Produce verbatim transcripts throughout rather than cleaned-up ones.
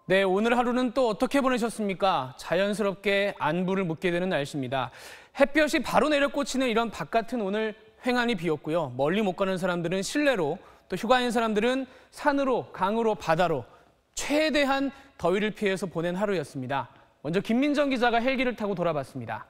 네, 오늘 하루는 또 어떻게 보내셨습니까? 자연스럽게 안부를 묻게 되는 날씨입니다. 햇볕이 바로 내려 꽂히는 이런 바깥은 오늘 횡하니 비었고요. 멀리 못 가는 사람들은 실내로, 또 휴가인 사람들은 산으로, 강으로, 바다로 최대한 더위를 피해서 보낸 하루였습니다. 먼저 김민정 기자가 헬기를 타고 돌아봤습니다.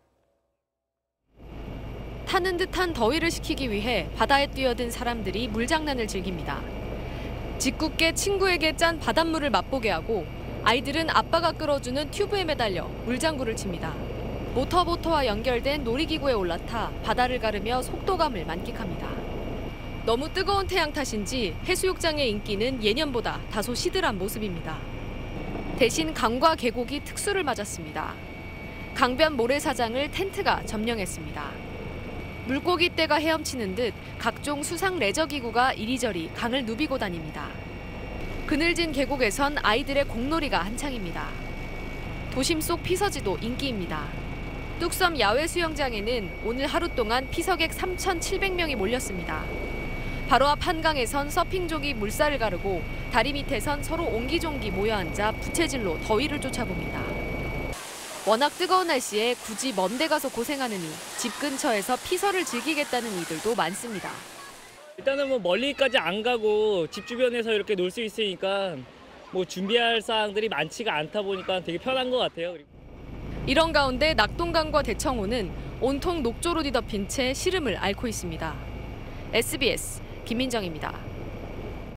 타는 듯한 더위를 식히기 위해 바다에 뛰어든 사람들이 물장난을 즐깁니다. 짓궂게 친구에게 짠 바닷물을 맛보게 하고 아이들은 아빠가 끌어주는 튜브에 매달려 물장구를 칩니다. 모터보트와 연결된 놀이기구에 올라타 바다를 가르며 속도감을 만끽합니다. 너무 뜨거운 태양 탓인지 해수욕장의 인기는 예년보다 다소 시들한 모습입니다. 대신 강과 계곡이 특수를 맞았습니다. 강변 모래사장을 텐트가 점령했습니다. 물고기 떼가 헤엄치는 듯 각종 수상 레저기구가 이리저리 강을 누비고 다닙니다. 그늘진 계곡에선 아이들의 공놀이가 한창입니다. 도심 속 피서지도 인기입니다. 뚝섬 야외 수영장에는 오늘 하루 동안 피서객 삼천칠백 명이 몰렸습니다. 바로 앞 한강에선 서핑족이 물살을 가르고 다리 밑에선 서로 옹기종기 모여 앉아 부채질로 더위를 쫓아봅니다. 워낙 뜨거운 날씨에 굳이 먼 데 가서 고생하느니 집 근처에서 피서를 즐기겠다는 이들도 많습니다. 일단은 뭐 멀리까지 안 가고 집 주변에서 이렇게 놀 수 있으니까 뭐 준비할 사항들이 많지가 않다 보니까 되게 편한 것 같아요. 이런 가운데 낙동강과 대청호는 온통 녹조로 뒤덮인 채 시름을 앓고 있습니다. 에스비에스 김민정입니다.